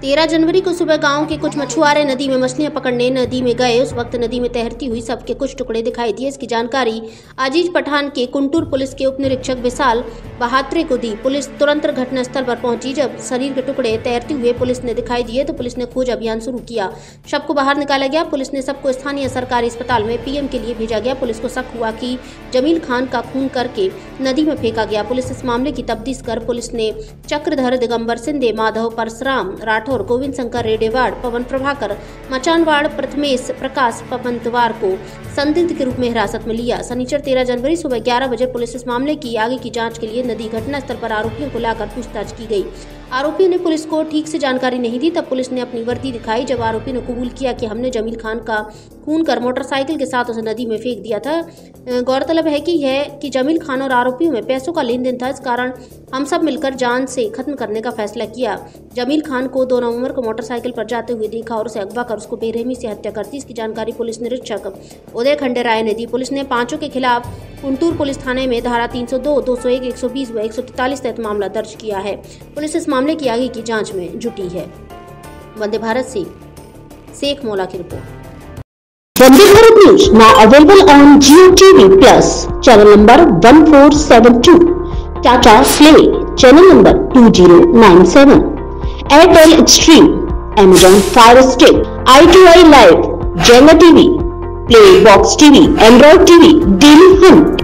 13 जनवरी को सुबह गांव के कुछ मछुआरे नदी में मछलियां पकड़ने नदी में गए। उस वक्त नदी में तैरती हुई सबके कुछ टुकड़े दिखाई दिए। इसकी जानकारी अजीज पठान के कुंटूर पुलिस के उप निरीक्षक विशाल बहात्रे को दी। पुलिस तुरंत घटनास्थल पर पहुंची। जब शरीर के टुकड़े तैरते हुए पुलिस ने दिखाई दिए तो पुलिस ने खोज अभियान शुरू किया। शव को बाहर निकाला गया। पुलिस ने सबको स्थानीय सरकारी अस्पताल में पीएम के लिए भेजा गया। पुलिस को शक हुआ कि जमील खान का खून करके नदी में फेंका गया। पुलिस इस मामले की तफ्तीश कर पुलिस ने चक्रधर, दिगंबर सिंधे, माधव परशुराम राठौर, गोविंद शंकर रेडेवाड़, पवन प्रभाकर मचानवाड़, प्रथमेश प्रकाश पवंतवार को संदिग्ध के रूप में हिरासत में लिया। शनिवार 13 जनवरी सुबह 11 बजे पुलिस इस मामले की आगे की जांच के लिए नदी घटनास्थल पर आरोपियों को लाकर पूछताछ की गई। आरोपियों ने पुलिस को ठीक से जानकारी नहीं दी। तब पुलिस ने अपनी वर्दी दिखाई। जब आरोपी ने कबूल किया कि हमने जमील खान का खून कर मोटरसाइकिल के साथ उसे नदी में फेंक दिया था। गौरतलब है कि जमील खान और आरोपियों में पैसों का लेन देन था। इस कारण हम सब मिलकर जान से खत्म करने का फैसला किया। जमील खान को 2 नवंबर को मोटरसाइकिल पर जाते हुए देखा और उसे अगवा कर उसको बेरहमी से हत्या कर दी। इसकी जानकारी पुलिस निरीक्षक उदय खंडे राय ने दी। पुलिस ने पांचों के खिलाफ कुंटूर पुलिस थाने में धारा 302, 201, 120 व 143 तहत मामला दर्ज किया है। पुलिस इस मामले की आगे की जांच में जुटी है। वंदे भारत से शेख मौला की report. Vande Bharat news now available on Jio TV Plus channel number 1472, Tata Play channel number 2097, Airtel Extreme, Amazon Fire Stick, ITI Live, Jenga TV, Play Box TV, Android TV, Daily Hunt,